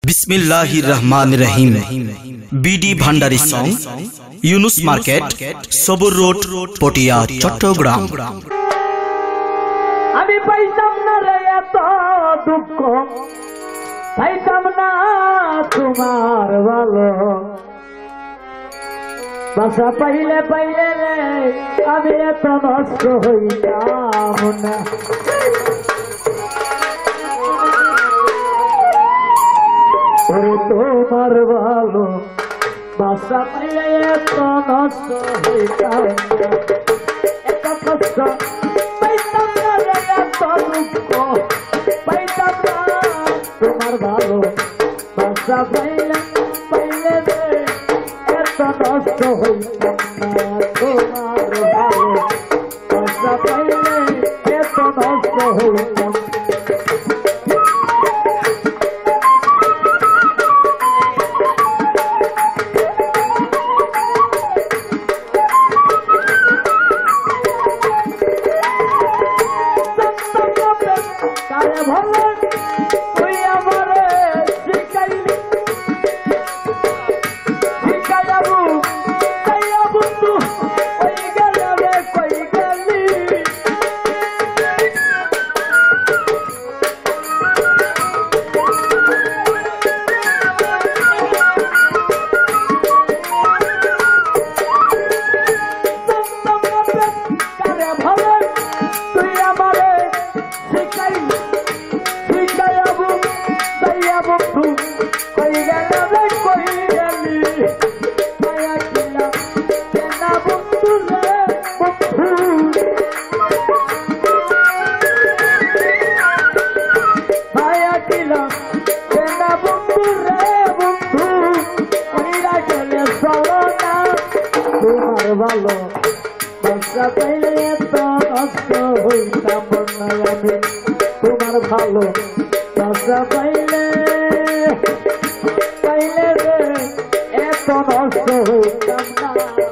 बिस्मिल्लाहिर रहमानिर रहीम बीडी भांडारी सॉन्ग यूनुस मार्केट सबुर रोड पटिया चट्टग्राम। আমি পাইতাম না রে এত দুঃখ পাইতাম না তোমার ভালো বাসা পাইলে পাইলে রে আমি এত নষ্ট হইতাম না। ওরে তোমার ভালো বাসা পাইলে এত নষ্ট হইতাম না। এত কষ্ট পাইতাম না রে এত দুঃখ পাইতাম না তোমার ভালো বাসা পাইলে পাইলে রে এত নষ্ট হইতাম না। তোমার ভালো বাসা পাইলে এত নষ্ট হইতাম। ভালো বাসা পাইলে এত নষ্ট হইতাম না। আমি তোমার ভালো বাসা পাইলে পাইলে রে এত নষ্ট হইতাম না।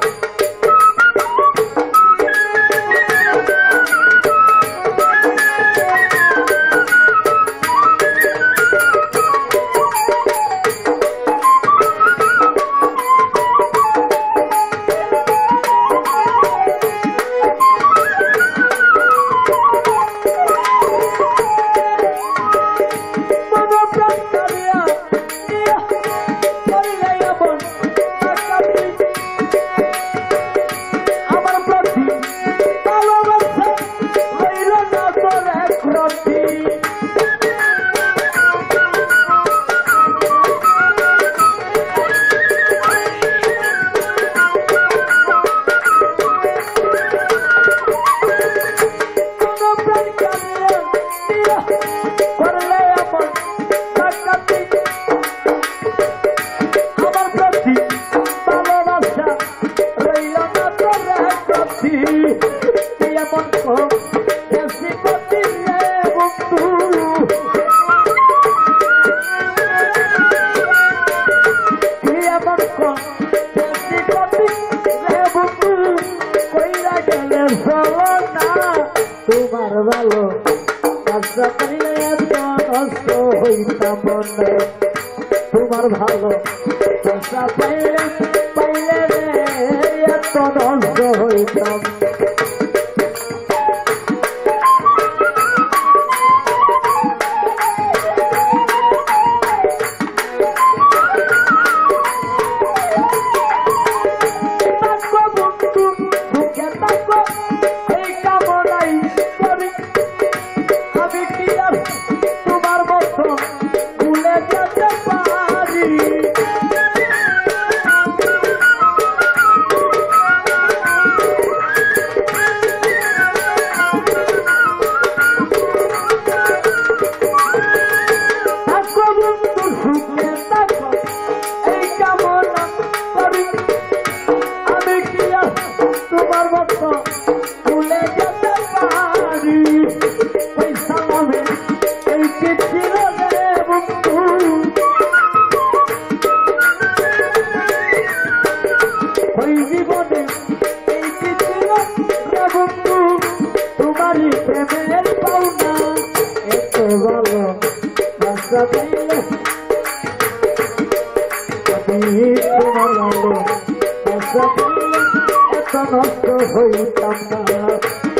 তোমার ভালো বাসা পাইলে এত নষ্ট হইতাম না। তোমার ভালো বাসা পাইলে পাইলে রে এত নষ্ট হইতাম। যদি তোমার ভালো এত নষ্ট হইতাম না।